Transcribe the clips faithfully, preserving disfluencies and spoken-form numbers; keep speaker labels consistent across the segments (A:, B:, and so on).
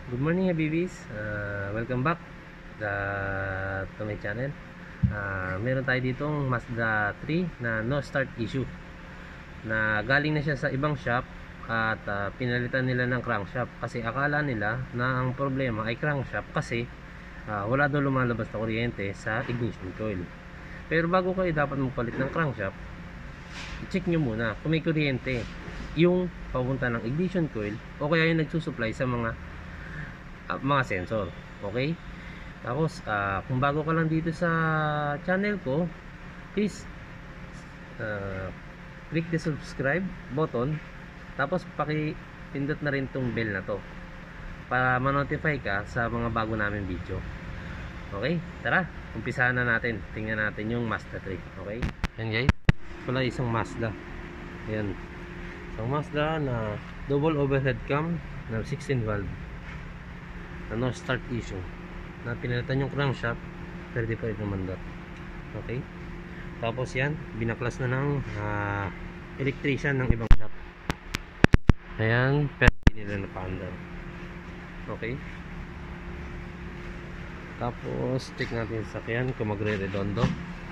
A: Good morning, Habibis. Uh, welcome back uh, to my channel. Uh, meron tayo ditong Mazda three na no start issue. Na galing na siya sa ibang shop at uh, pinalitan nila ng crankshaft kasi akala nila na ang problema ay crankshaft kasi uh, wala daw lumalabas na kuryente sa ignition coil. Pero bago kayo dapat magpalit ng crankshaft, check nyo muna kung may kuryente yung papunta ng ignition coil o kaya yung nagsusupply sa mga Uh, mga sensor. Okay, tapos uh, kung bago ka lang dito sa channel ko, please uh, click the subscribe button, tapos paki-pindot na rin tong bell na to para ma-notify ka sa mga bago namin video. Okay, tara, umpisahan na natin. Tingnan natin yung Mazda three. Okay, yan guys, wala isang Mazda. Yan, isang Mazda na double overhead cam na sixteen valve na no start issue, na pinalitan yung crankshaft, thirty pa rin naman dot. Okay, tapos yan, binaklas na ng uh, electrician ng ibang shop. Ayan, pero hindi nila napaandar. Okay, tapos check natin sa sakyan kung magre-redondo.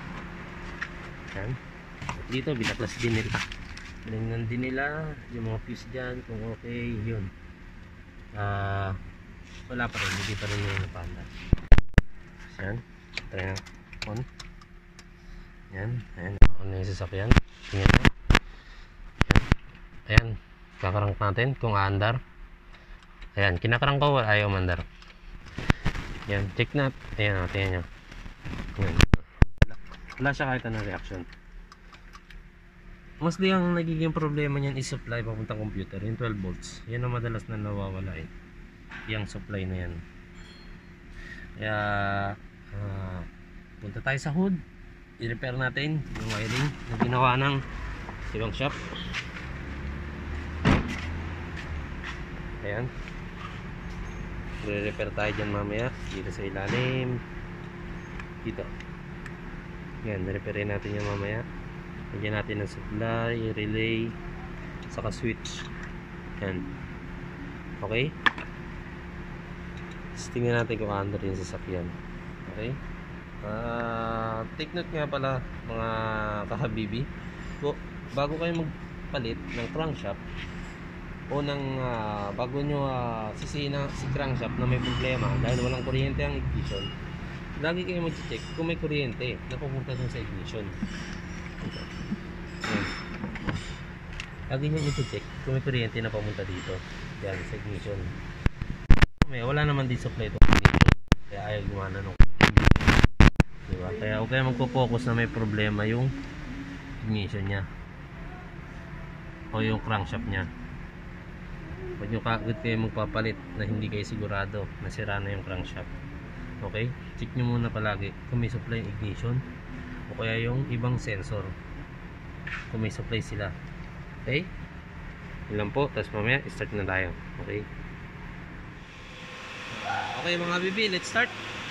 A: Ayan, dito binaklas din nila, tingnan din nila yung mga fuse dyan kung okay. Yun, ah uh, wala pa rin, hindi pa rin yung napanda. Yan, try na on. Yan, ayan, on na yung sasakyan. Tingnan na. Ayan, ayan, kakarang natin kung aandar. Ayan, kinakarang ko, ayaw mandar. Yan, check na. Ayan, tingnan nyo. Ayan, wala, wala siya kahit anong reaction. Mostly ang nagiging problema niyan is supply papuntang computer, yung twelve volts. Yan ang madalas na nawawala eh, yung supply na yan. Kaya uh, punta tayo sa hood, i-repair natin yung wiring na ginawa ng ibang shop. Ayan, i-repair tayo dyan mamaya dito sa ilalim dito. Ayan, i-repairin natin yan mamaya. Lagyan natin ng supply, relay, saka switch. Ayan, okay. Tingnan natin kung under yung sasakyan. Okay, uh, take note nga pala mga kahabibi, bago kayo magpalit ng crankshaft o ng uh, bago nyo uh, sisihin na si crankshaft na may problema dahil walang kuryente ang ignition, lagi kayo mag-check kung may kuryente na pupunta dun sa ignition. Ayan, lagi nyo i-check kung may kuryente na pumunta dito, yan sa ignition. May wala naman din supply ito, kaya ayaw gumana nung, diba? Kaya huwag kayo magpo-focus na may problema yung ignition nya o yung crankshaft nya. Huwag nyo kagad kayo magpapalit na hindi kayo sigurado na sira na yung crankshaft. Okay, check nyo muna palagi kung may supply yung ignition o kaya yung ibang sensor, kung may supply sila. Okay, ilan po, tapos mamaya start na tayo. Okay, okay mga bibi, let's start.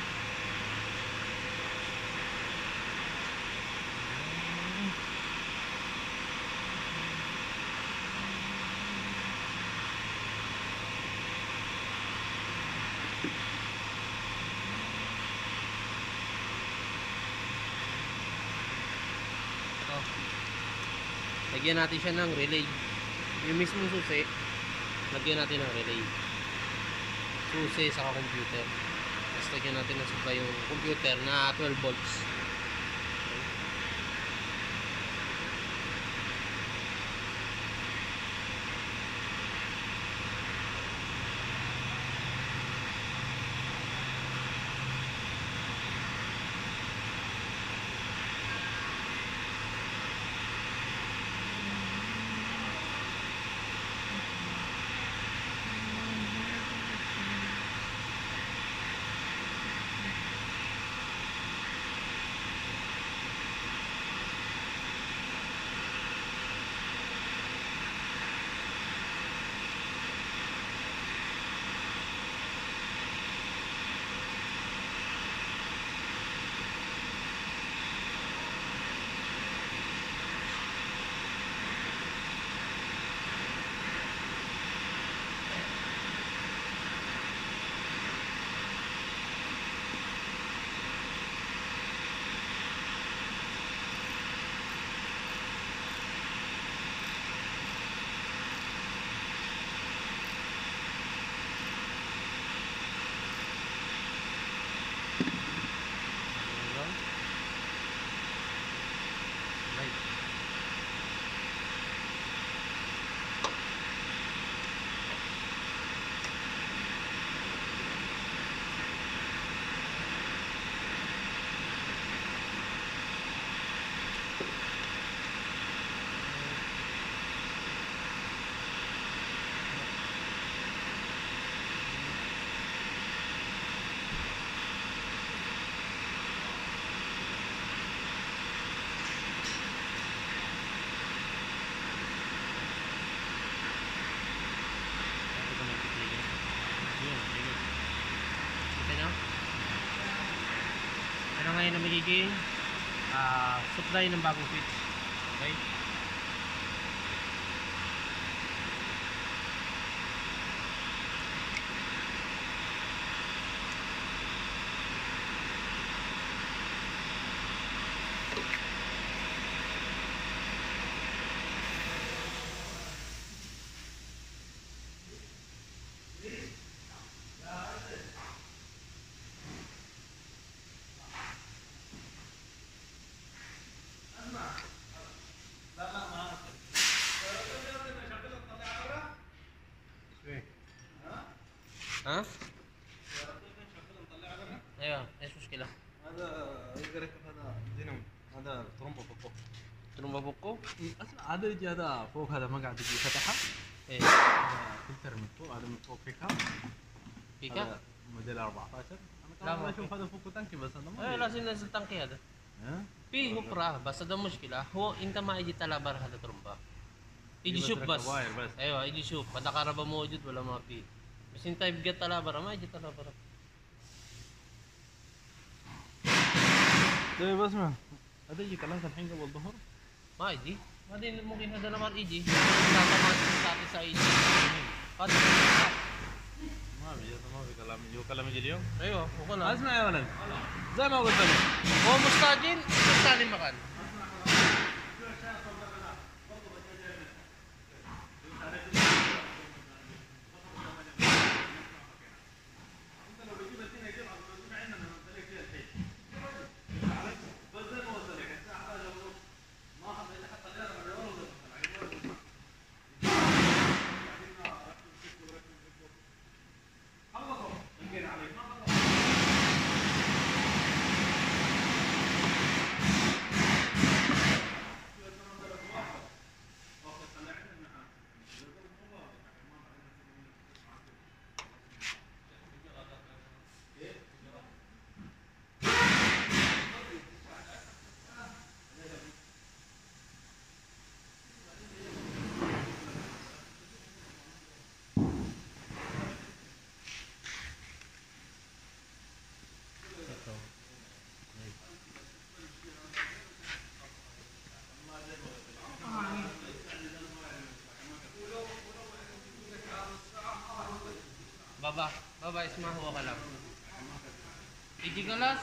A: So, lagyan natin siya ng relay. Yung mismong susi, lagyan natin ng relay. Susi sa computer. Tapos lagyan natin ng supply yung computer na twelve volts. side. Ano ngayon na magiging uh, supply ng bagong switch. Okay? ها؟ ايوه ايش مشكلة؟
B: هذا يقدر يركب هذا دينامو، هذا ترومبو فوق.
A: ترومبا بوكو؟
B: اسمع هذا يجي هذا فوق، هذا ما قاعد يجي فتحه.
A: ايه
B: هذا فلتر من فوق، هذا من فوق بيكا.
A: بيكا؟
B: هذا موديل أربعة عشر.
A: لا،
B: انا
A: ما
B: كمان اشوف
A: في.
B: هذا فوق تانكي بس انا ما
A: ايه
B: أدري.
A: لازم ننزل تنقي هذا.
B: ها؟
A: في هوبرا بس ده مشكلة، هو انت ما يجي تلابر هذا ترومبا. يجي
B: بس
A: شوف
B: ركب
A: بس.
B: واير بس.
A: ايوه يجي شوف هذا كهرباء موجود ولا ما في. بس انت يبقى تلابر ما يجي تلابر.
B: طيب اسمع، هذا يجي ثلاثة الحين قبل الظهر.
A: ما يجي. بعدين ممكن هذا نمر يجي. ثلاثة ما ساعة تسعة يجي. هذا
B: ما بيجي، ما في كلام يجي، كلام يجي اليوم.
A: ايوه وقلنا.
B: اسمع يا ولد، زي ما قلت لك
A: هو مستعجل ثاني مكان. Baba, baba isma huwa kalam. Iji galas.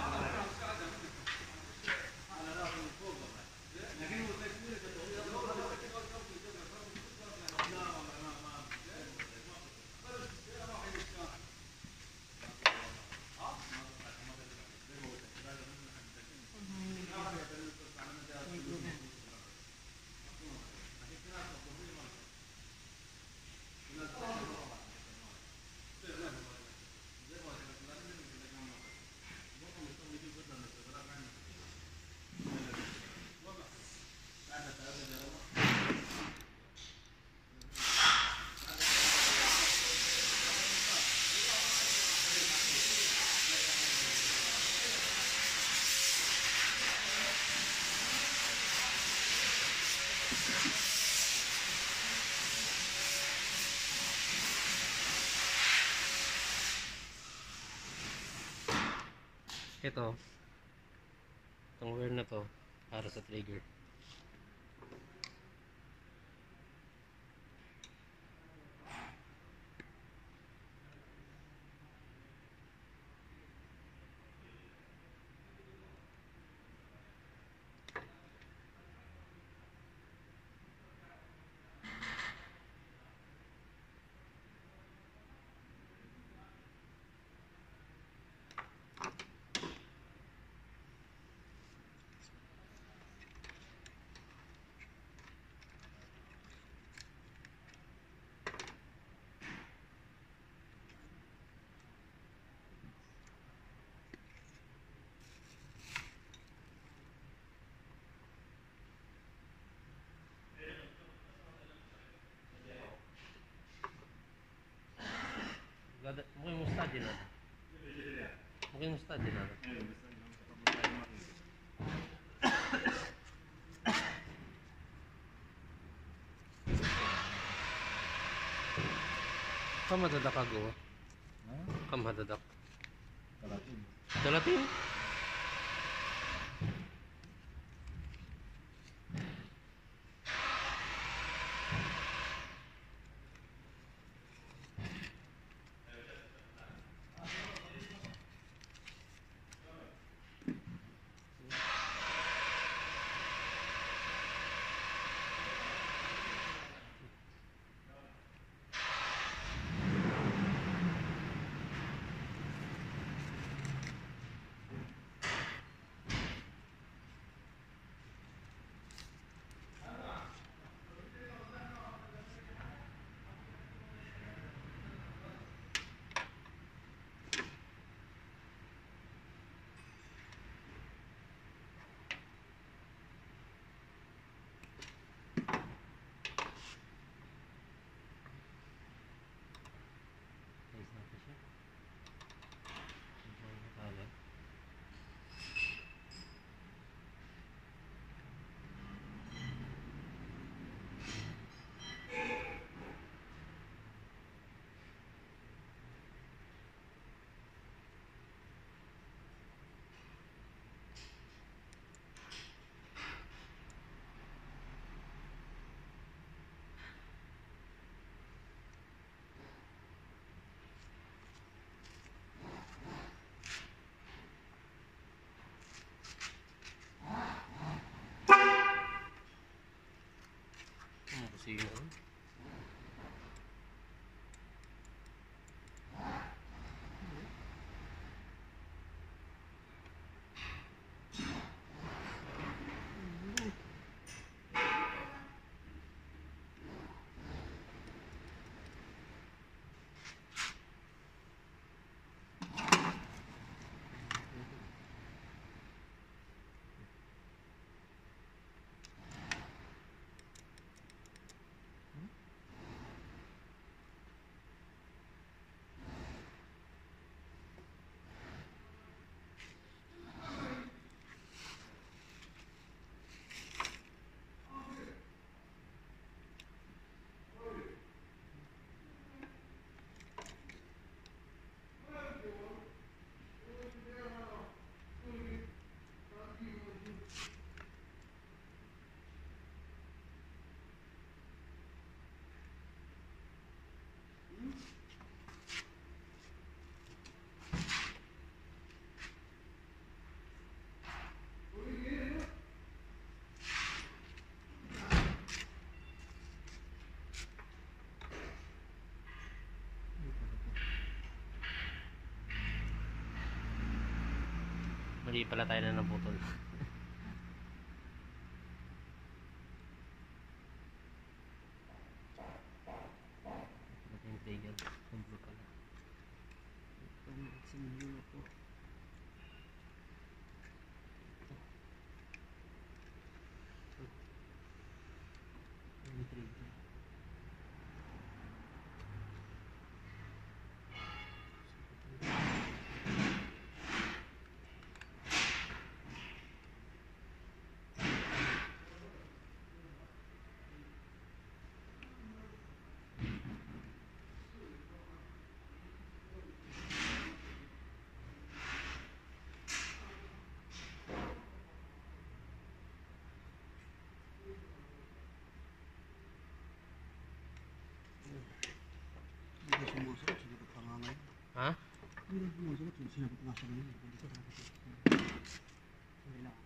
A: Ito, itong wire na to para sa trigger. study natin. Okay yung study natin. Kamadadak ako.
B: Ha?
A: Kamadadak.
B: Kalatin.
A: Dalatin? Ayos natin siya. Ito ang nakagad. Ang kusina. Mali pala tayo na naputol. Ito yung trigger. Kumplo pala. Ito yung sinigil ko. Ito yung trigger.
C: Hindi sumusunod, sinagot pa nga ngayon.
A: Ha?
C: Hindi sumusunod, sinagot nga sa ngayon. Hindi ko dapat ito. Hindi lang.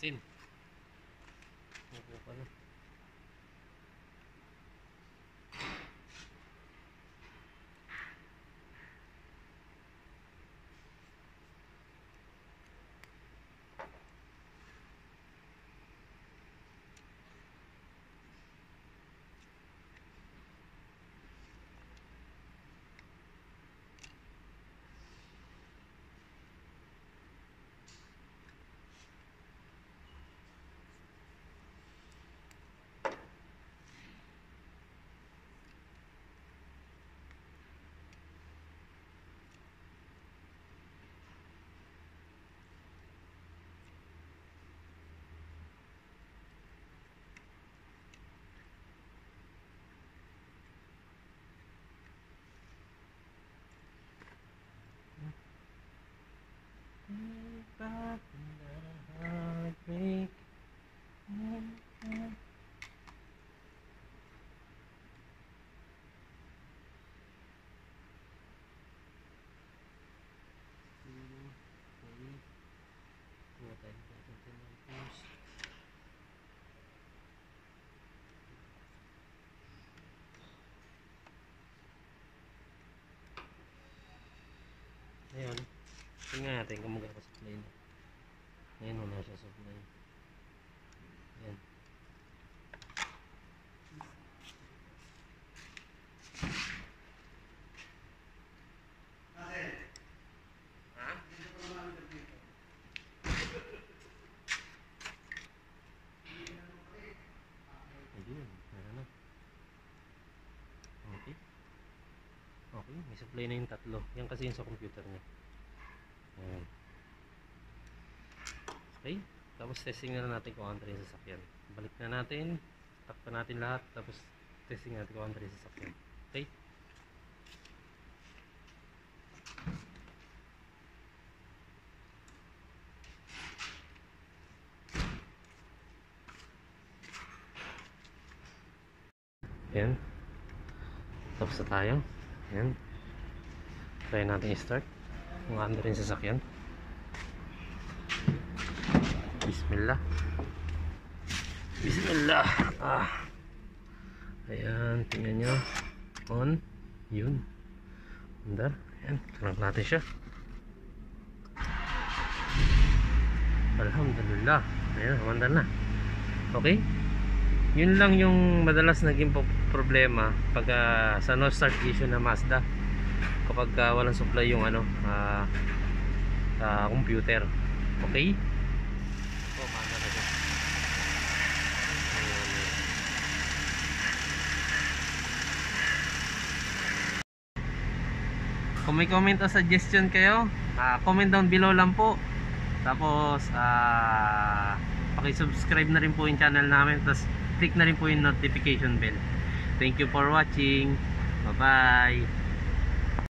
A: Asin. Opo pala. Heartbreak. Ayun. Tingnan natin kung magkaka-supply na. Ngayon wala siya supply. Ayan. Ha? Ayun. Meron na. Okay. Okay. May supply na yung tatlo. Yan kasi yung sa computer niya. Ayan. Okay, tapos testing na natin kung ano rin yung sasakyan. Balik na natin, tap pa natin lahat, tapos testing natin kung ano rin yung sasakyan. Okay? Ayan. Tapos na tayo. Ayan. Try natin i-start kung ano rin yung sasakyan. Bismillah. Bismillah. Ah. Ayan, tingnan nyo. On. Yun. Andar. Ayan, turn natin siya. Alhamdulillah. Ayan, umandar na. Okay. Yun lang yung madalas naging problema pag uh, sa no start issue na Mazda. Kapag uh, walang supply yung ano, uh, uh, computer. Okay. Kung may comment o suggestion kayo, uh, comment down below lang po. Tapos uh, paki-subscribe na rin po yung channel namin. Tapos click na rin po yung notification bell. Thank you for watching. Bye bye.